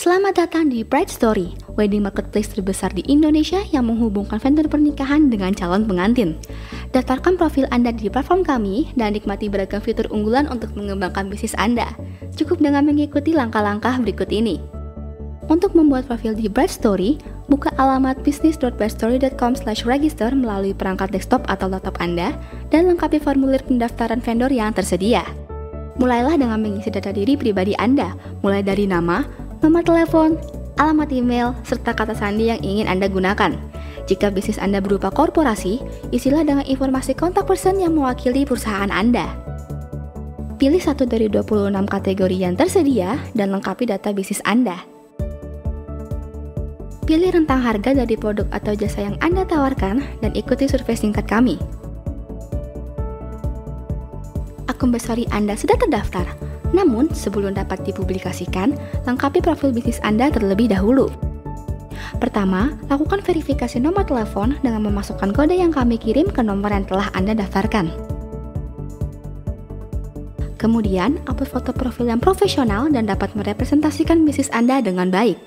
Selamat datang di Bright Story, wedding marketplace terbesar di Indonesia yang menghubungkan vendor pernikahan dengan calon pengantin. Daftarkan profil Anda di platform kami dan nikmati beragam fitur unggulan untuk mengembangkan bisnis Anda. Cukup dengan mengikuti langkah-langkah berikut ini. Untuk membuat profil di Bright Story, buka alamat business.brightstory.com/register melalui perangkat desktop atau laptop Anda dan lengkapi formulir pendaftaran vendor yang tersedia. Mulailah dengan mengisi data diri pribadi Anda, mulai dari nama, nomor telepon, alamat email, serta kata sandi yang ingin Anda gunakan. Jika bisnis Anda berupa korporasi, isilah dengan informasi kontak person yang mewakili perusahaan Anda. Pilih satu dari 26 kategori yang tersedia dan lengkapi data bisnis Anda. Pilih rentang harga dari produk atau jasa yang Anda tawarkan dan ikuti survei singkat kami. Akun Bright Story Anda sudah terdaftar. Namun, sebelum dapat dipublikasikan, lengkapi profil bisnis Anda terlebih dahulu. Pertama, lakukan verifikasi nomor telepon dengan memasukkan kode yang kami kirim ke nomor yang telah Anda daftarkan. Kemudian, upload foto profil yang profesional dan dapat merepresentasikan bisnis Anda dengan baik.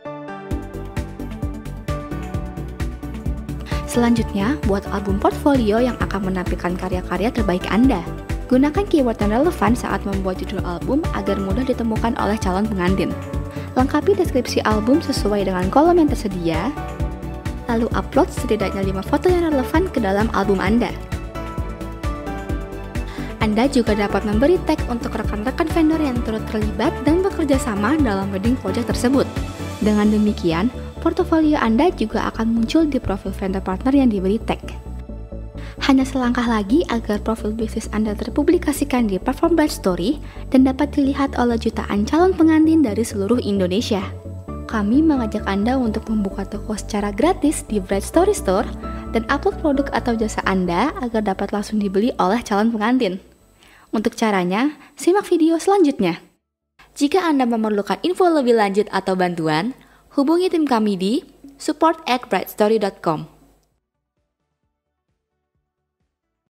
Selanjutnya, buat album portfolio yang akan menampilkan karya-karya terbaik Anda. Gunakan keyword yang relevan saat membuat judul album agar mudah ditemukan oleh calon pengantin. Lengkapi deskripsi album sesuai dengan kolom yang tersedia, lalu upload setidaknya 5 foto yang relevan ke dalam album Anda. Anda juga dapat memberi tag untuk rekan-rekan vendor yang turut terlibat dan bekerja sama dalam wedding project tersebut. Dengan demikian, portofolio Anda juga akan muncul di profil vendor partner yang diberi tag. Hanya selangkah lagi agar profil bisnis Anda terpublikasikan di platform Bright Story dan dapat dilihat oleh jutaan calon pengantin dari seluruh Indonesia. Kami mengajak Anda untuk membuka toko secara gratis di Bright Story Store dan upload produk atau jasa Anda agar dapat langsung dibeli oleh calon pengantin. Untuk caranya, simak video selanjutnya. Jika Anda memerlukan info lebih lanjut atau bantuan, hubungi tim kami di support@brightstory.com.